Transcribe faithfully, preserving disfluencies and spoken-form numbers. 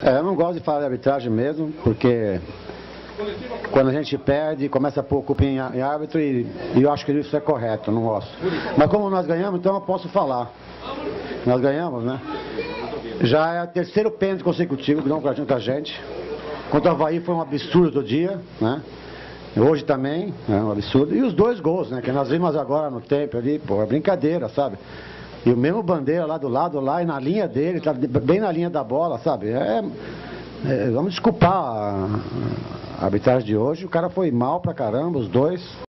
É, eu não gosto de falar de arbitragem mesmo, porque quando a gente perde, começa a pôr culpa em em árbitro e, e eu acho que isso é correto, eu não gosto. Mas como nós ganhamos, então eu posso falar. Nós ganhamos, né? Já é o terceiro pênalti consecutivo que dão pra gente, a gente. Contra o Avaí foi um absurdo o dia, né? Hoje também, é um absurdo. E os dois gols, né? Que nós vimos agora no tempo ali, pô, é brincadeira, sabe? E o mesmo Bandeira lá do lado, lá e na linha dele, tá bem na linha da bola, sabe? É, é, vamos desculpar a, a arbitragem de hoje, o cara foi mal pra caramba, os dois.